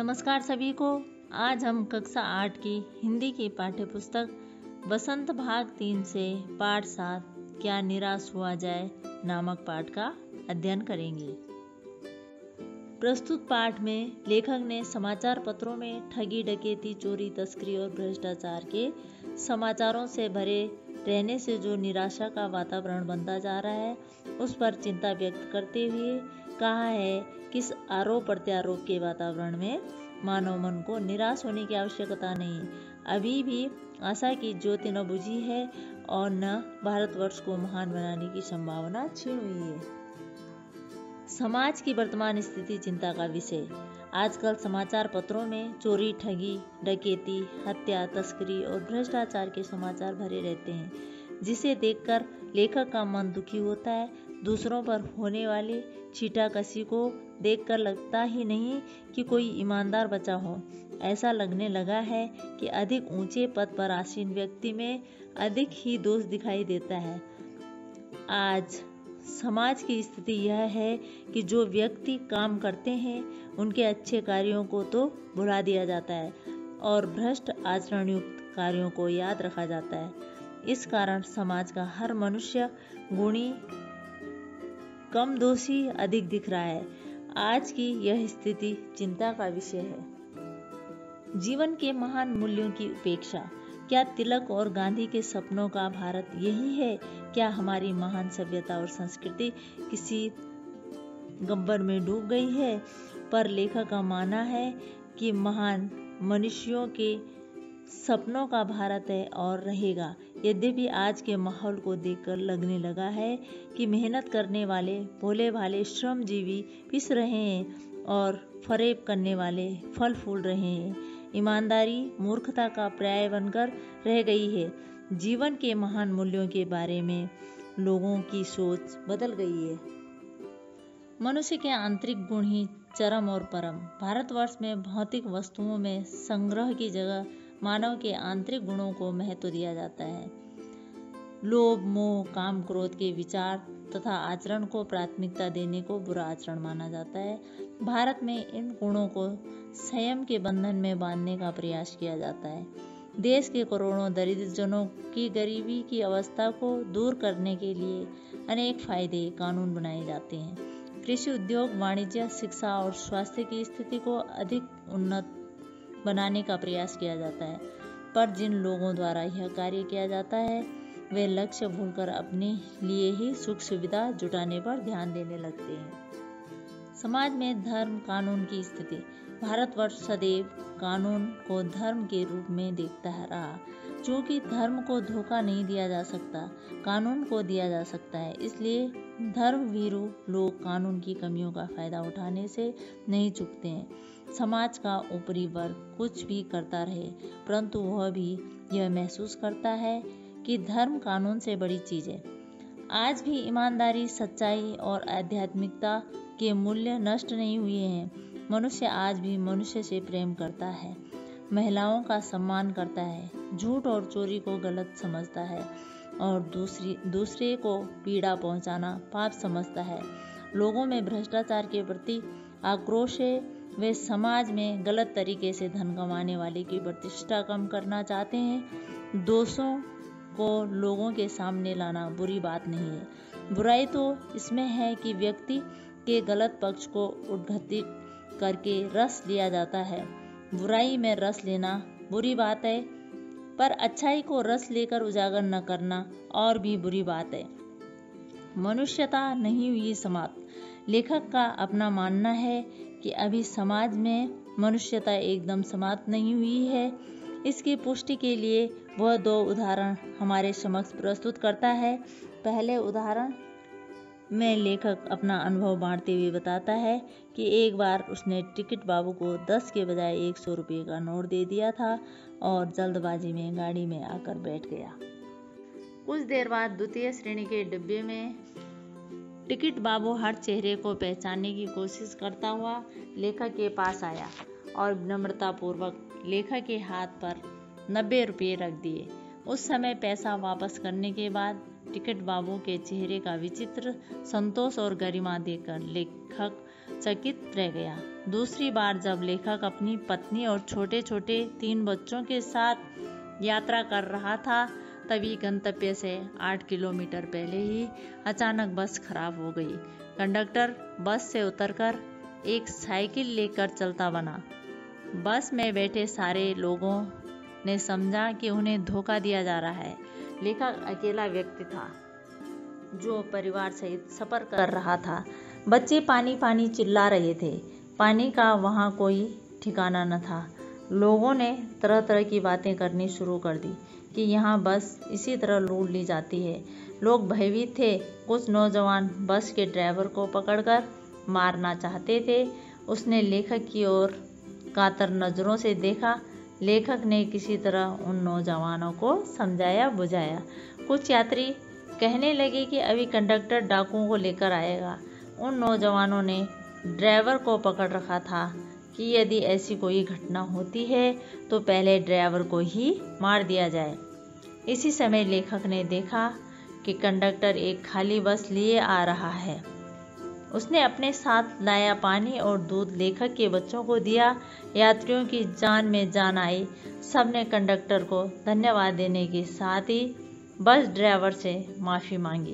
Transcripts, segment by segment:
नमस्कार सभी को। आज हम कक्षा 8 की हिंदी की पाठ्य पुस्तक बसंत भाग 3 से पाठ 7 क्या निराश हुआ जाए नामक पाठ का अध्ययन करेंगे। प्रस्तुत पाठ में लेखक ने समाचार पत्रों में ठगी, डकैती, चोरी, तस्करी और भ्रष्टाचार के समाचारों से भरे रहने से जो निराशा का वातावरण बनता जा रहा है उस पर चिंता व्यक्त करते हुए कहा है कि इस आरोप प्रत्यारोप के वातावरण में मानव मन को निराश होने की आवश्यकता नहीं। अभी भी आशा की ज्योति न बुझी है और न भारतवर्ष को महान बनाने की संभावना क्षीण हुई है। समाज की वर्तमान स्थिति चिंता का विषय। आजकल समाचार पत्रों में चोरी, ठगी, डकैती, हत्या, तस्करी और भ्रष्टाचार के समाचार भरे रहते हैं, जिसे देखकर लेखक का मन दुखी होता है। दूसरों पर होने वाली छीटाकशी को देखकर लगता ही नहीं कि कोई ईमानदार बचा हो। ऐसा लगने लगा है कि अधिक ऊंचे पद पर आसीन व्यक्ति में अधिक ही दोष दिखाई देता है। आज समाज की स्थिति यह है कि जो व्यक्ति काम करते हैं उनके अच्छे कार्यों को तो भुला दिया जाता है और भ्रष्ट आचरण युक्त कार्यों को याद रखा जाता है। इस कारण समाज का हर मनुष्य गुणी कम दोषी अधिक दिख रहा है। आज की यह स्थिति चिंता का विषय है। जीवन के महान मूल्यों की उपेक्षा। क्या तिलक और गांधी के सपनों का भारत यही है? क्या हमारी महान सभ्यता और संस्कृति किसी गब्बर में डूब गई है? पर लेखक का मानना है कि महान मनुष्यों के सपनों का भारत है और रहेगा। यद्यपि आज के माहौल को देखकर लगने लगा है कि मेहनत करने वाले भोले भाले श्रमजीवी पिस रहे हैं और फरेब करने वाले फल फूल रहे हैं। ईमानदारी मूर्खता का पर्याय बनकर रह गई है। जीवन के महान मूल्यों के बारे में लोगों की सोच बदल गई है। मनुष्य के आंतरिक गुण ही चरम और परम। भारतवर्ष में भौतिक वस्तुओं में संग्रह की जगह मानव के आंतरिक गुणों को महत्व दिया जाता है। लोभ, मोह, काम, क्रोध के विचार तथा आचरण को प्राथमिकता देने को बुरा आचरण माना जाता है। भारत में इन गुणों को संयम के बंधन में बांधने का प्रयास किया जाता है। देश के करोड़ों दरिद्र जनों की गरीबी की अवस्था को दूर करने के लिए अनेक फायदे कानून बनाए जाते हैं। कृषि, उद्योग, वाणिज्य, शिक्षा और स्वास्थ्य की स्थिति को अधिक उन्नत बनाने का प्रयास किया जाता है। पर जिन लोगों द्वारा यह कार्य किया जाता है वे लक्ष्य भूलकर अपने लिए ही सुख सुविधा जुटाने पर ध्यान देने लगते हैं। समाज में धर्म कानून की स्थिति। भारतवर्ष सदैव कानून को धर्म के रूप में देखता रहा। चूँकि धर्म को धोखा नहीं दिया जा सकता, कानून को दिया जा सकता है, इसलिए धर्मभीरू लोग कानून की कमियों का फायदा उठाने से नहीं चूकते हैं। समाज का ऊपरी वर्ग कुछ भी करता रहे, परंतु वह भी यह महसूस करता है कि धर्म कानून से बड़ी चीज है। आज भी ईमानदारी, सच्चाई और आध्यात्मिकता के मूल्य नष्ट नहीं हुए हैं। मनुष्य आज भी मनुष्य से प्रेम करता है, महिलाओं का सम्मान करता है, झूठ और चोरी को गलत समझता है और दूसरे को पीड़ा पहुंचाना पाप समझता है। लोगों में भ्रष्टाचार के प्रति आक्रोश है। वे समाज में गलत तरीके से धन कमाने वाले की प्रतिष्ठा कम करना चाहते हैं। दोषों को लोगों के सामने लाना बुरी बात नहीं है। बुराई तो इसमें है कि व्यक्ति के गलत पक्ष को उद्घाटित करके रस लिया जाता है। बुराई में रस लेना बुरी बात है, पर अच्छाई को रस लेकर उजागर न करना और भी बुरी बात है। मनुष्यता नहीं हुई समाप्त। लेखक का अपना मानना है कि अभी समाज में मनुष्यता एकदम समाप्त नहीं हुई है। इसकी पुष्टि के लिए वह 2 उदाहरण हमारे समक्ष प्रस्तुत करता है। पहले उदाहरण में लेखक अपना अनुभव बांटते हुए बताता है कि एक बार उसने टिकट बाबू को 10 के बजाय 100 रुपये का नोट दे दिया था और जल्दबाजी में गाड़ी में आकर बैठ गया। कुछ देर बाद द्वितीय श्रेणी के डिब्बे में टिकट बाबू हर चेहरे को पहचानने की कोशिश करता हुआ लेखक के पास आया और विनम्रतापूर्वक लेखक के हाथ पर 90 रुपये रख दिए। उस समय पैसा वापस करने के बाद टिकट बाबू के चेहरे का विचित्र संतोष और गरिमा देखकर लेखक चकित रह गया। दूसरी बार जब लेखक अपनी पत्नी और छोटे छोटे 3 बच्चों के साथ यात्रा कर रहा था, तभी गंतव्य से 8 किलोमीटर पहले ही अचानक बस खराब हो गई। कंडक्टर बस से उतरकर एक साइकिल लेकर चलता बना। बस में बैठे सारे लोगों ने समझा कि उन्हें धोखा दिया जा रहा है। लेखक अकेला व्यक्ति था जो परिवार सहित सफर कर रहा था। बच्चे पानी पानी चिल्ला रहे थे। पानी का वहाँ कोई ठिकाना न था। लोगों ने तरह तरह की बातें करनी शुरू कर दी कि यहाँ बस इसी तरह लूट ली जाती है। लोग भयभीत थे। कुछ नौजवान बस के ड्राइवर को पकड़कर मारना चाहते थे। उसने लेखक की ओर कातर नज़रों से देखा। लेखक ने किसी तरह उन नौजवानों को समझाया बुझाया। कुछ यात्री कहने लगे कि अभी कंडक्टर डाकुओं को लेकर आएगा। उन नौजवानों ने ड्राइवर को पकड़ रखा था कि यदि ऐसी कोई घटना होती है तो पहले ड्राइवर को ही मार दिया जाए। इसी समय लेखक ने देखा कि कंडक्टर एक खाली बस लिए आ रहा है। उसने अपने साथ लाया पानी और दूध लेखक के बच्चों को दिया। यात्रियों की जान में जान आई। सबने कंडक्टर को धन्यवाद देने के साथ ही बस ड्राइवर से माफ़ी मांगी।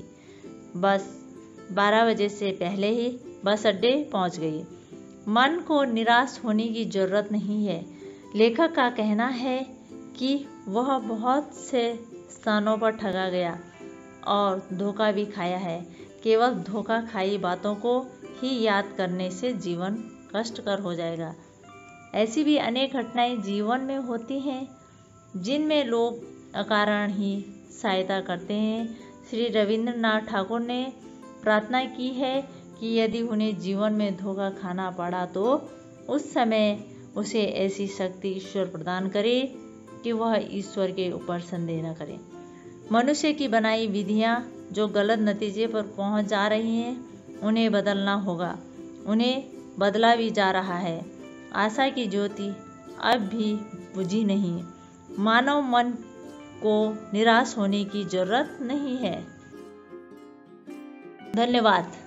बस 12 बजे से पहले ही बस अड्डे पहुंच गई। मन को निराश होने की ज़रूरत नहीं है। लेखक का कहना है कि वह बहुत से स्थानों पर ठगा गया और धोखा भी खाया है। केवल धोखा खाई बातों को ही याद करने से जीवन कष्टकर हो जाएगा। ऐसी भी अनेक घटनाएं जीवन में होती हैं जिनमें लोग अकारण ही सहायता करते हैं। श्री रविंद्रनाथ ठाकुर ने प्रार्थना की है कि यदि उन्हें जीवन में धोखा खाना पड़ा तो उस समय उसे ऐसी शक्ति ईश्वर प्रदान करे कि वह ईश्वर के ऊपर संदेह न करे। मनुष्य की बनाई विधियां जो गलत नतीजे पर पहुंच जा रही हैं, उन्हें बदलना होगा। उन्हें बदला भी जा रहा है। आशा की ज्योति अब भी बुझी नहीं। मानव मन को निराश होने की जरूरत नहीं है। धन्यवाद।